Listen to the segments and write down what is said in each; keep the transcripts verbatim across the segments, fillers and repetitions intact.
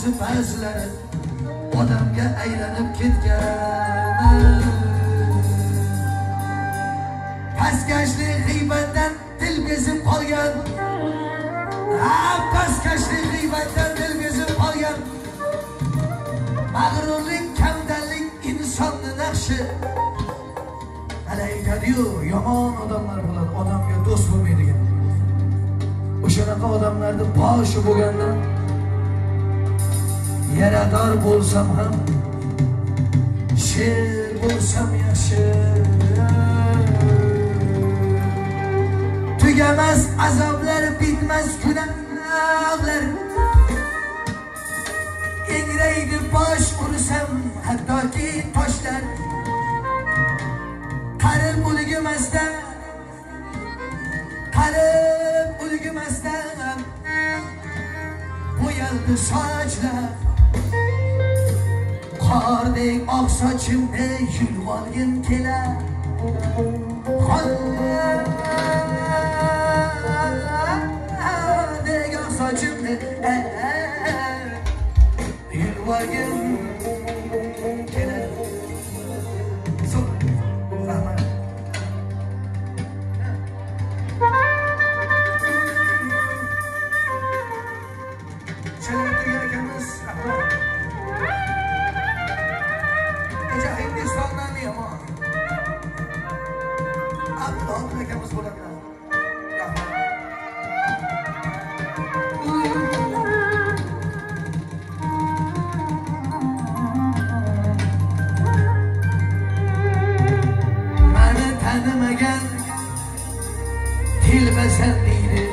ba'zi ba'zilari odamga aylanib ketgan. Pastkashlik g'iybatdan dil bezib qolgan. Ha, pastkashlik g'iybatdan dil bezib qolgan. Mag'rurlik, kamtarlik insonni naqshi. Ana aytadi-yu, yomon odamlar bo'ladi, odamga do'st bo'lmaydigan. O'shanaqa odamlarning boshi bo'lganda yarador bo'lsam ham, sher bo'lsam yaxshi. Tugamas azoblar, bitmas gunohlar. Engraydi bosh ursam hattoki toshlar. Qarib o'lgimasdan, qarib o'lgimasdan bo'yaldi sochlar. Qordek oq sochimni yulib olgim kelar. Qordek oq sochimni yulib olgim kelar. Tilbasan deydi.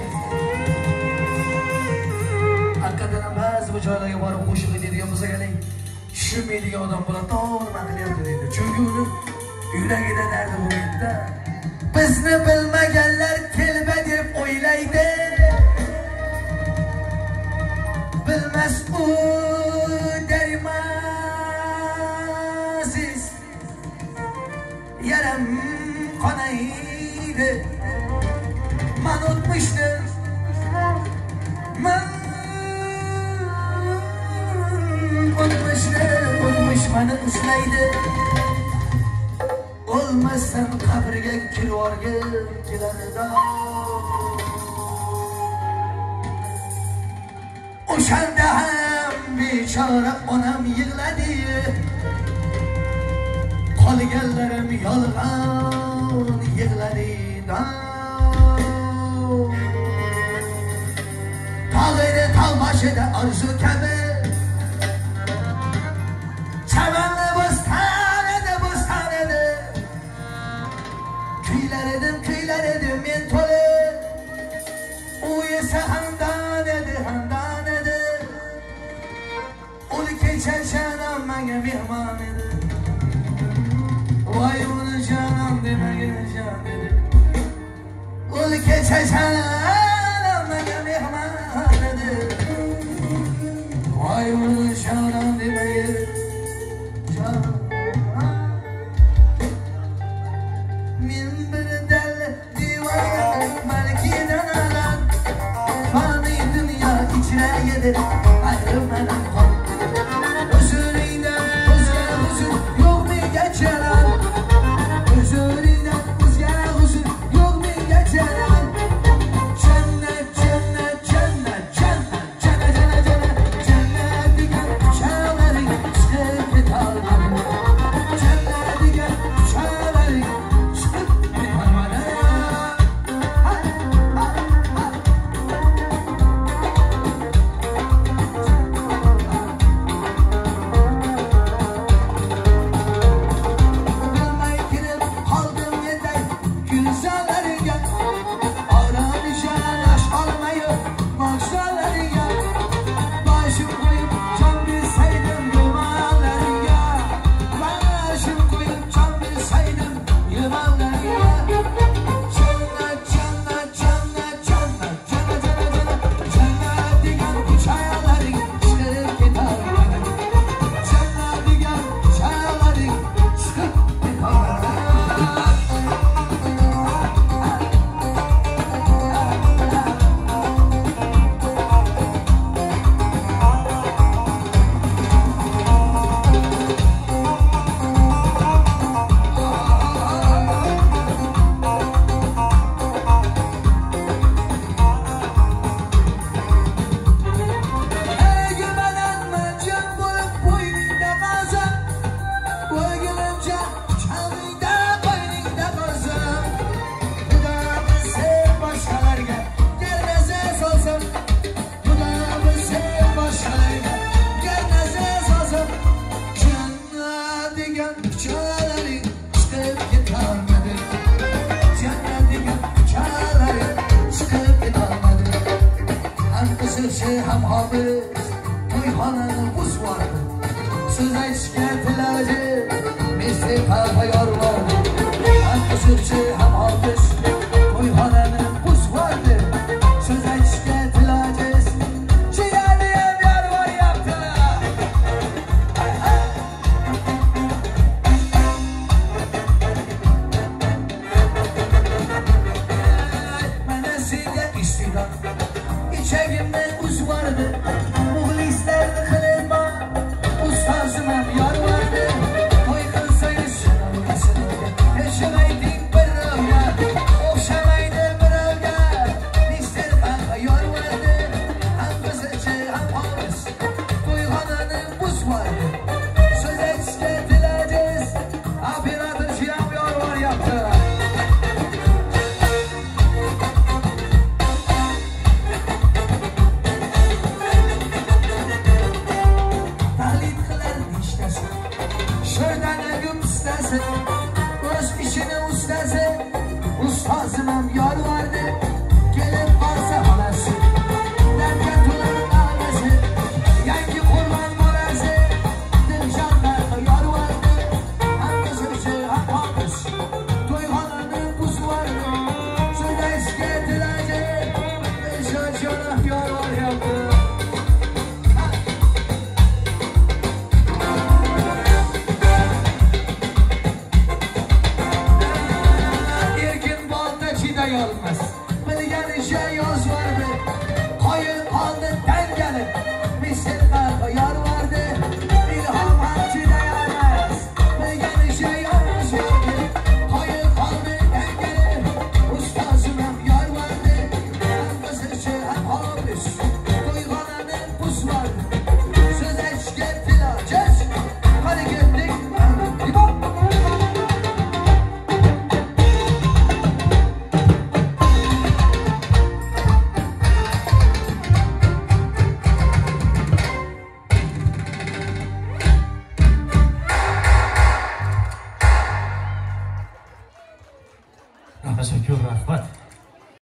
Hakikaten ba'zi bu joylarga borib qo'shiq aytadigan bo'lsak, ana tushunmaydigan odam bo'ladi, to'g'ri qilyapti deydi. Chunki uni yuragida dardi bo'lmaydi-da. Bizni bilmaganlar kelba deb o'ylaydi. Bilmas u darmasiz yaram qonaydi. Man o'tmishdim, man o'tmishdim, o'tmish mani izlaydi. O'lmasdan qabrga kirvorgim keladi. O'shanda ham bechora onam yig'ladi. Qolganlarim yolg'on yig'ladi. Tağıydı tağ başıda arzu kabi. Çabanlı bostan edi, bostan edi. Kuylar edim, kuylar edim men tolu. U esa handan edi, handan edi. Ulu keçer canım menge mehman edi. Vay ulu canım demege can edi. Ulu keçer canım menge mehman edi. Vay ulu canım demege can. Min bir del divan melkiden alan. Fani dünya içine yedir. Ayrılmadan kal. Özüründen özge huzur yok mu geçeren? Özüründen özge huzur yok mu geçeren? degan kuchalaring chiqib ketolmadi. Jannat degan kuchalaring chiqib ketolmadi. Ham qiziqchi ham hofiz to'yxonani buzvordi. So'z aytishga tilaji mesli qalba yorvordi. Ham qiziqchi ham hofiz to'yxonani buzvordi. So'z aytishga tilaji İçegimde uz vardı, muhlislerdi kılma, ustazıma yar vardı. Toy kılsayız şanavgasını, yaşamaydık bir rövga, okşamaydı bir rövga. Mister kanka yar vardı, hem kızıcı hem havuz, toyxonani buz vardı. Söz etişke dileceğiz, operatörcü hem yar var yaptı. Şuradan ögüm istersin